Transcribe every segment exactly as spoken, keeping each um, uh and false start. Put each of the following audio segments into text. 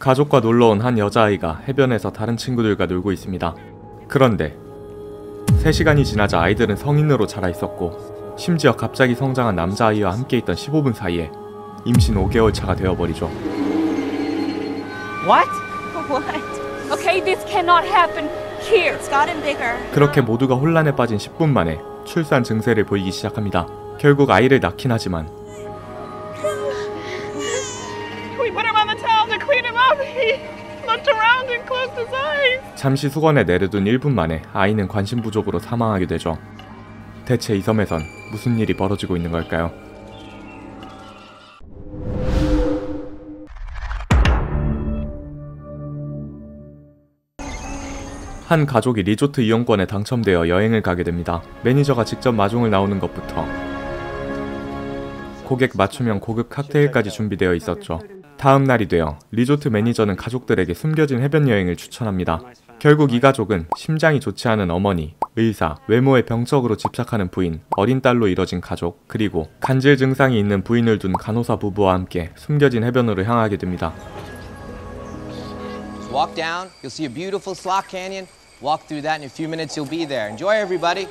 가족과 놀러온 한 여자아이가 해변에서 다른 친구들과 놀고 있습니다. 그런데 세 시간이 지나자 아이들은 성인으로 자라 있었고 심지어 갑자기 성장한 남자아이와 함께 있던 십오 분 사이에 임신 오 개월 차가 되어버리죠. What? What? Okay, this cannot happen here. It's gotten bigger. 그렇게 모두가 혼란에 빠진 십 분 만에 출산 증세를 보이기 시작합니다. 결국 아이를 낳긴 하지만 잠시 수건에 내려둔 일 분 만에 아이는 관심 부족으로 사망하게 되죠. 대체 이 섬에선 무슨 일이 벌어지고 있는 걸까요? 한 가족이 리조트 이용권에 당첨되어 여행을 가게 됩니다. 매니저가 직접 마중을 나오는 것부터 고객 맞춤형 고급 칵테일까지 준비되어 있었죠. 다음 날이 되어 리조트 매니저는 가족들에게 숨겨진 해변 여행을 추천합니다. 결국 이 가족은 심장이 좋지 않은 어머니, 의사, 외모에 병적으로 집착하는 부인, 어린 딸로 이뤄진 가족, 그리고 간질 증상이 있는 부인을 둔 간호사 부부와 함께 숨겨진 해변으로 향하게 됩니다. Walk down, you'll see a beautiful slot canyon. Walk through that in a few minutes, you'll be there. Enjoy, everybody.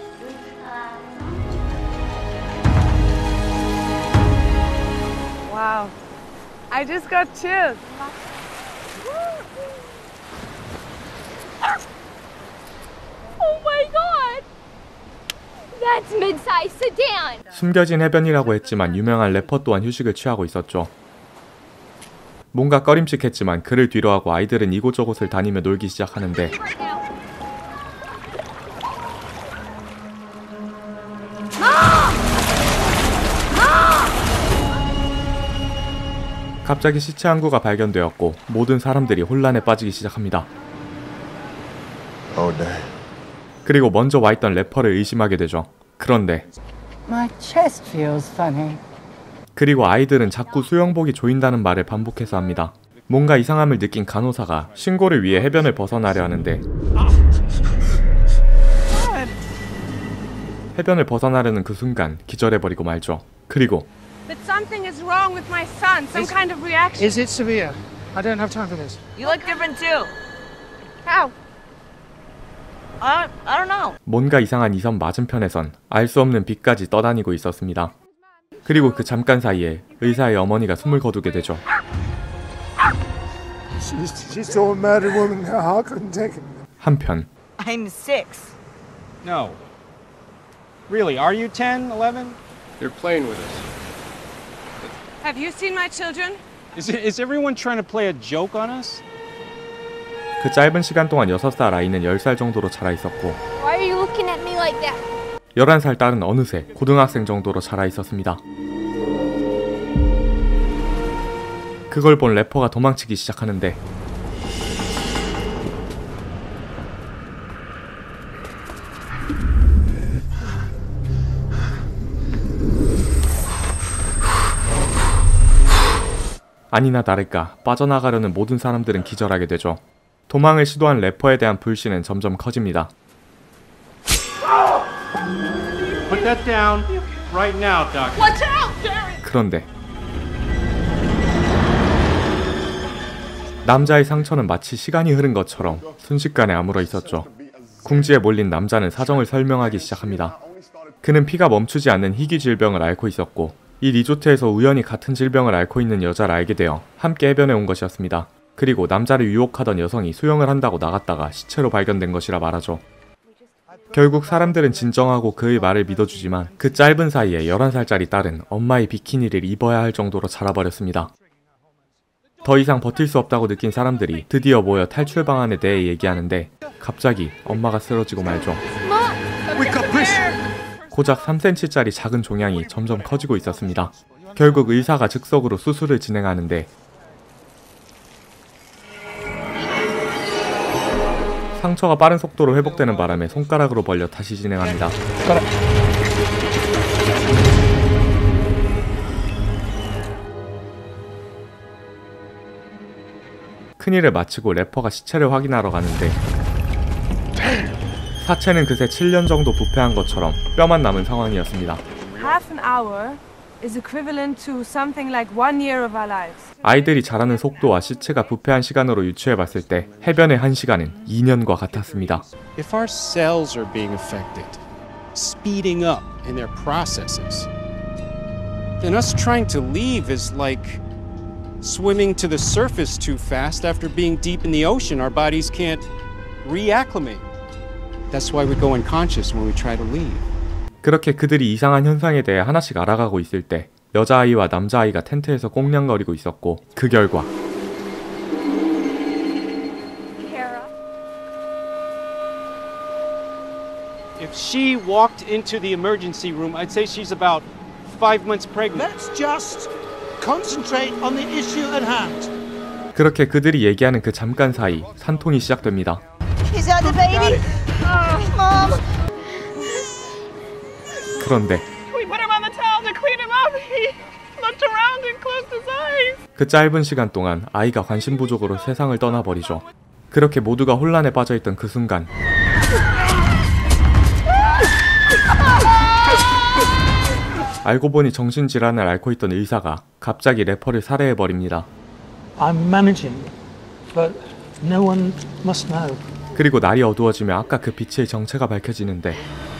Wow. I just got chills. Oh my god! That's mid-size sedan! 숨겨진 해변이라고 했지만 유명한 래퍼 또한 휴식을 취하고 있었죠. 뭔가 꺼림칙했지만 그를 뒤로하고 아이들은 이곳저곳을 다니며 놀기 시작하는데 갑자기 시체 한 구가 발견되었고 모든 사람들이 혼란에 빠지기 시작합니다. Oh, no. 그리고 먼저 와있던 래퍼를 의심하게 되죠. 그런데 My chest feels funny. 그리고 아이들은 자꾸 수영복이 조인다는 말을 반복해서 합니다. 뭔가 이상함을 느낀 간호사가 신고를 위해 해변을 벗어나려 하는데 해변을 벗어나려는 그 순간 기절해버리고 말죠. 그리고 But something is wrong with my son. Some kind of reaction. Is it severe? I don't have time for this. You look different too. How? I, I don't know. 뭔가 이상한 이 섬 맞은편에선 알 수 없는 빛까지 떠다니고 있었습니다. 그리고 그 잠깐 사이에 의사의 어머니가 숨을 거두게 되죠. She's, she's still a married woman now. I couldn't take it. 한편 I'm six. No. Really, are you ten, eleven? They're playing with us. Have you seen my children? Is, it, is everyone trying to play a joke on us? 그 짧은 시간 동안 여섯 살 아이는 열 살 정도로 자라 있었고 Why are you looking at me like that? 열한 살 딸은 어느새 고등학생 정도로 자라 있었습니다. 그걸 본 래퍼가 도망치기 시작하는데 아니나 다를까 빠져나가려는 모든 사람들은 기절하게 되죠. 도망을 시도한 래퍼에 대한 불신은 점점 커집니다. Put that down right now, Doc. Watch out, Jerry! 그런데 남자의 상처는 마치 시간이 흐른 것처럼 순식간에 아물어 있었죠. 궁지에 몰린 남자는 사정을 설명하기 시작합니다. 그는 피가 멈추지 않는 희귀 질병을 앓고 있었고 이 리조트에서 우연히 같은 질병을 앓고 있는 여자를 알게 되어 함께 해변에 온 것이었습니다. 그리고 남자를 유혹하던 여성이 수영을 한다고 나갔다가 시체로 발견된 것이라 말하죠. 결국 사람들은 진정하고 그의 말을 믿어주지만 그 짧은 사이에 열한 살짜리 딸은 엄마의 비키니를 입어야 할 정도로 자라버렸습니다. 더 이상 버틸 수 없다고 느낀 사람들이 드디어 모여 탈출 방안에 대해 얘기하는데 갑자기 엄마가 쓰러지고 말죠. 고작 삼 센티미터짜리 작은 종양이 점점 커지고 있었습니다. 결국 의사가 즉석으로 수술을 진행하는데 상처가 빠른 속도로 회복되는 바람에 손가락으로 벌려 다시 진행합니다. 큰일을 마치고 래퍼가 시체를 확인하러 가는데 사체는 그새 칠 년 정도 부패한 것처럼 뼈만 남은 상황이었습니다. Half an hour is equivalent to something like one year of our lives. 아이들이 자라는 속도와 시체가 부패한 시간으로 유추해봤을 때 해변의 한 시간은 이 년과 같았습니다. If our cells are being affected, speeding up in their processes, then us trying to leave is like swimming to the surface too fast after being deep in the ocean. Our bodies can't reacclimate. That's why we go unconscious when we try to leave. 그렇게 그들이 이상한 현상에 대해 하나씩 알아가고 있을 때 여자아이와 남자아이가 텐트에서 꽁냥거리고 있었고 그 결과 Kara. If she walked into the emergency room, I'd say she's about five months pregnant. Let's just concentrate on the issue at hand. 그렇게 그들이 얘기하는 그 잠깐 사이 산통이 시작됩니다. Is that the baby? Mom. 그런데 We put him on the towel to clean him up. He looked around and closed his eyes. 그 짧은 시간 동안 아이가 관심 부족으로 세상을 떠나버리죠. 그렇게 모두가 혼란에 빠져있던 그 순간 알고 보니 정신질환을 앓고 있던 의사가 갑자기 래퍼를 살해해버립니다. I'm managing, but no one must know. 그리고 날이 어두워지며 아까 그 빛의 정체가 밝혀지는데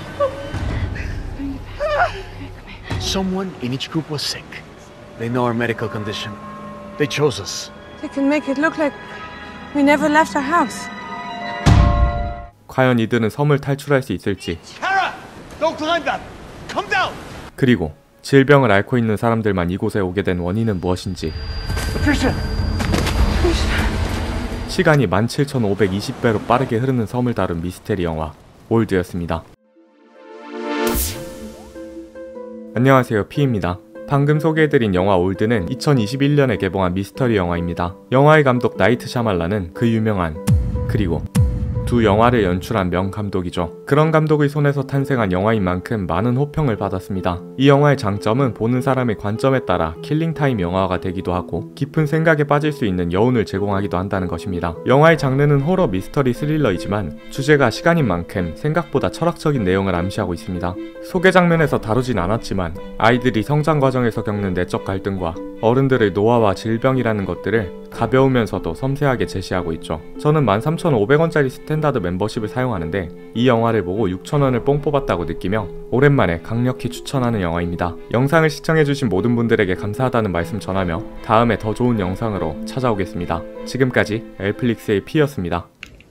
Someone in each group was sick. They know our medical condition. They chose us. They can make it look like we never left our house. 과연 이들은 섬을 탈출할 수 있을지 Kara! Don't climb that! Come down! 그리고 질병을 앓고 있는 사람들만 이곳에 오게 된 원인은 무엇인지 Patricia! 시간이 만 칠천오백이십 배로 빠르게 흐르는 섬을 다룬 미스테리 영화 올드였습니다. 안녕하세요, 피입니다. 방금 소개해드린 영화 올드는 이천이십일 년에 개봉한 미스터리 영화입니다. 영화의 감독 나이트 샤말란은 그 유명한 그리고 두 영화를 연출한 명감독이죠. 그런 감독의 손에서 탄생한 영화인 만큼 많은 호평을 받았습니다. 이 영화의 장점은 보는 사람의 관점에 따라 킬링타임 영화가 되기도 하고 깊은 생각에 빠질 수 있는 여운을 제공하기도 한다는 것입니다. 영화의 장르는 호러 미스터리 스릴러이지만 주제가 시간인 만큼 생각보다 철학적인 내용을 암시하고 있습니다. 소개 장면에서 다루진 않았지만 아이들이 성장 과정에서 겪는 내적 갈등과 어른들의 노화와 질병이라는 것들을 가벼우면서도 섬세하게 제시하고 있죠. 저는 만 삼천오백 원짜리 스탠다드 멤버십을 사용하는데 이 영화를 보고 육천 원을 뽕 뽑았다고 느끼며 오랜만에 강력히 추천하는 영화입니다. 영상을 시청해주신 모든 분들에게 감사하다는 말씀 전하며 다음에 더 좋은 영상으로 찾아오겠습니다. 지금까지 엘플릭스의 피였습니다.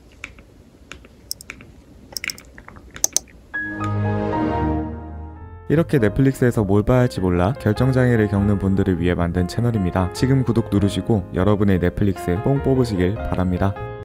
이렇게 넷플릭스에서 뭘 봐야 할지 몰라 결정장애를 겪는 분들을 위해 만든 채널입니다. 지금 구독 누르시고 여러분의 넷플릭스 뽕 뽑으시길 바랍니다.